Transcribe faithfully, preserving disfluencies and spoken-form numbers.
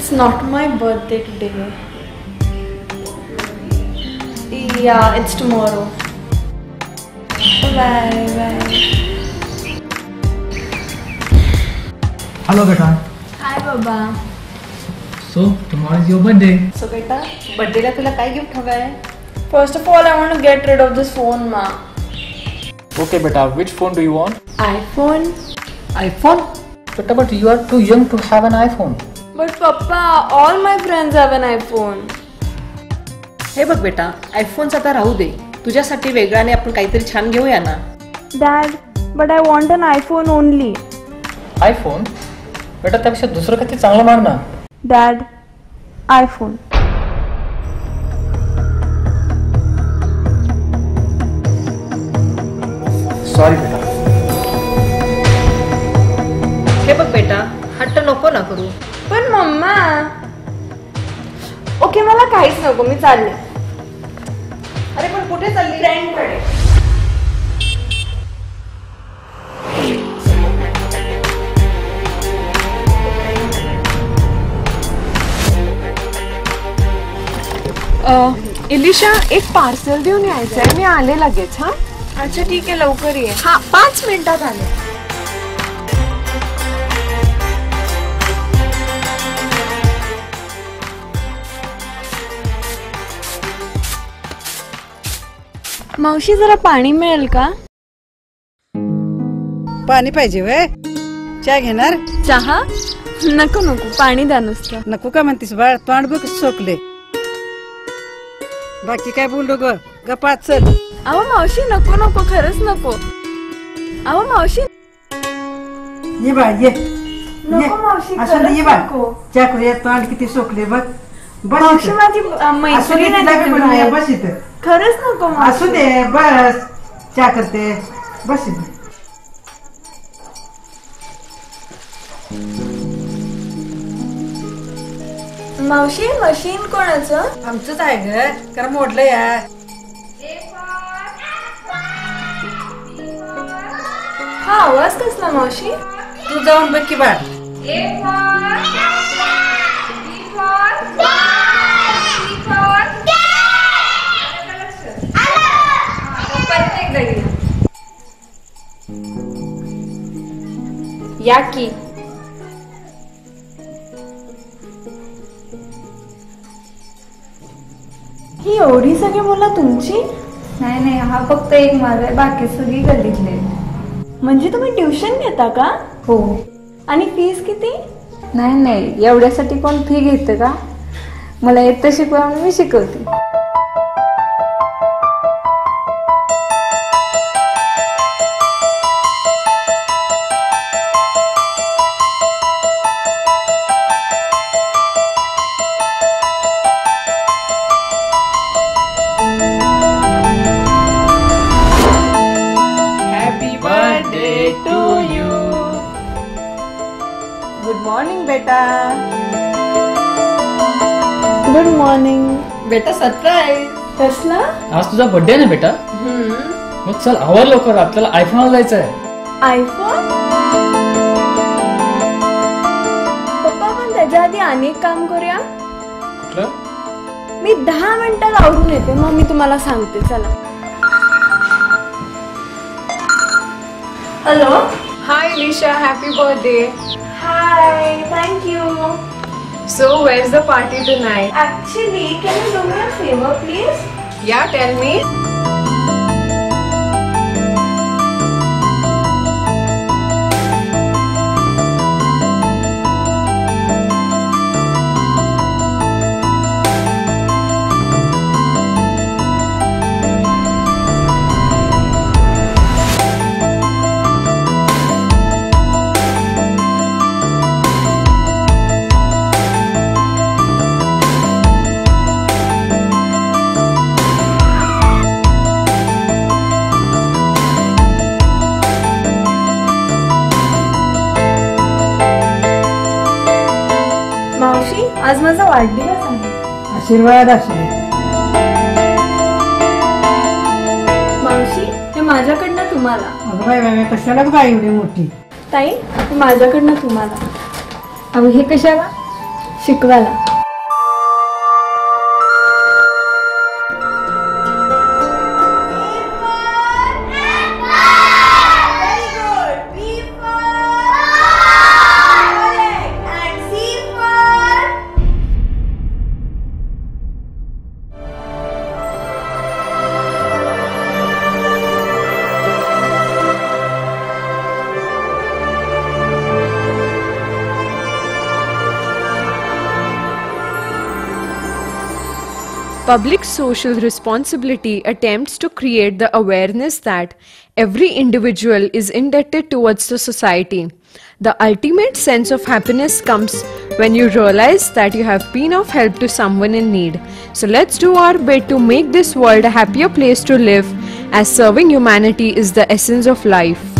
It's not my birthday today. Yeah, it's tomorrow. Bye bye. Hello beta. Hi Baba. So tomorrow is your birthday. So beta, birthday ला तुला काय gift हवं आहे? First of all, I want to get rid of this phone, ma. Okay beta, which phone do you want? iPhone. iPhone? Beta, but you are too young to have an iPhone. But Papa, all my friends have an iPhone. हे बघ बेटा, iPhones आता राहू दे. तुझ्यासाठी वेगळ्याने आपण काहीतरी छान घेऊया ना. Dad, but I want an iPhone only. iPhone? बेटा त्यापेक्षा दुसरं काहीतरी चांगलं मार ना. Dad, iPhone. Sorry बेटा. हे बघ बेटा, हट्ट नको ना करू. पण मम्मा. ओके मला काहीच नको, मी चालले. अरे पण कुठे चालली? फ्रेंड कडे. इलिशा, एक पार्सल देऊन यायचंय, मी आले लगेच. हा अच्छा ठीक आहे, लवकर ये. हा पाच मिनिटात आले. मावशी जरा पाणी मिळेल का? पाणी पाहिजे वय? चहा घेणार? चहा नको नको, पाणी द्या नुसतं. नको का म्हणतीस बाळ? तोंड बघ सोकले. बाकी काय बोललो ग? गप्पा चल. अहो मावशी नको नको, खरंच नको. अहो मावशी ये बाळ ये. नको मावशी, असं खरंच ये बाळ. नको. चहा करूया. तोंड किती सोकले बघ. बस मावशी इथं. माझी अ, मैत्रीण आहे तिथे असू बाहेर. दे, बस इथं. खरंच नको मावशी. असू दे बस. चहा करते बस इथं. मावशी मशीन कोणाचं? आमचंच आहे ग, कारण मोडलं या. हा आवाज कसला मावशी? तू जाऊन बघ की बाळ. या की. ही एवढी सगळी मुलं तुमची? नाही नाही, हा फक्त एक माझा आहे, बाकी सगळी गल्लीतले. म्हणजे तुम्ही ट्युशन घेता का? हो. आणि फीस किती? नाही नाही, एवढ्यासाठी कोण फी घेते का? मला येतं शिकवा म्हणून मी शिकवते. गुड मॉर्निंग बेटा. Good morning. बेटा सरप्राईज. कसला? आज तुझा बर्थडे आहे ना बेटा? मग चल आवर लवकर, आपल्याला आयफोनला जायचं आहे. आयफोन? पप्पा पण त्याच्या आधी अनेक काम करूया. कुठलं? मी दहा मिनिटात आवरून येते, मग मी तुम्हाला सांगते. चला. Hello. Hi Elisha, happy birthday. Hi, thank you. So where is the party tonight? Actually, can you do me a favor, please? Yeah tell me. मावशी, आज माझा वाढदिवस आहे. आशीर्वाद असू. मावशी, हे माझ्याकडनं तुम्हाला. अगं बाय बाय, कशाला बघा एवढी मोठी. ताई, हे माझ्याकडनं तुम्हाला. अहो हे कशाला? शिकवायला. Public social responsibility attempts to create the awareness that every individual is indebted towards the society. The ultimate sense of happiness comes when you realize that you have been of help to someone in need. So let's do our bit to make this world a happier place to live, as serving humanity is the essence of life.